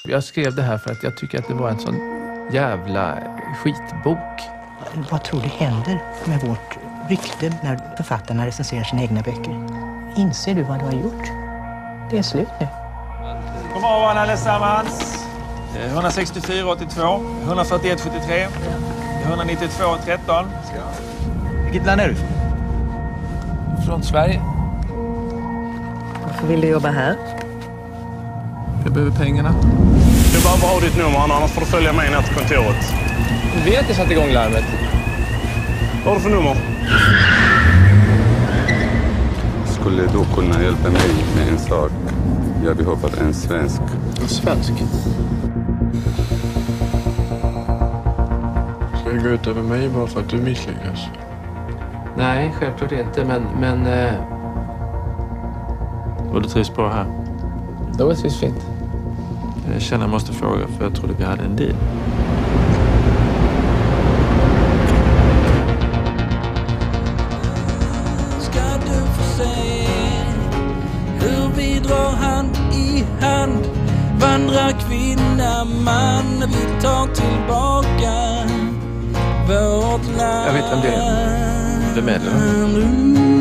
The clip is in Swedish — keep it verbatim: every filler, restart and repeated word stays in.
Jag skrev det här för att jag tycker att det var en sån jävla skitbok. Vad tror du händer med vårt rykte när författarna recenserar sina egna böcker? Inser du vad du har gjort? Det är slut nu. God morgon allesammans. etthundrasextiofyra åttiotvå, etthundrafyrtioett sjuttiotre, etthundranittiotvå tretton. Vilket land är du? Från Sverige. Varför vill du jobba här? Jag behöver pengarna. Du behöver ha ditt nummer, annars får du följa med ner till kontoret. Du vet att jag satte igång larmet. Vad har du för nummer? Skulle du kunna hjälpa mig med en sak? Jag behöver en svensk. En svensk? Ska det gå ut över mig bara för att du misslyckas? Nej, självklart inte, men... men eh... Och du trivs bra här? Det var så fint. Jag känner jag måste fråga, för jag trodde vi hade en deal. Ska du få se hur vi drar hand i hand, vandrar kvinna, man, vi tar tillbaka vårt land. Jag vet vem det är. Vem är det då?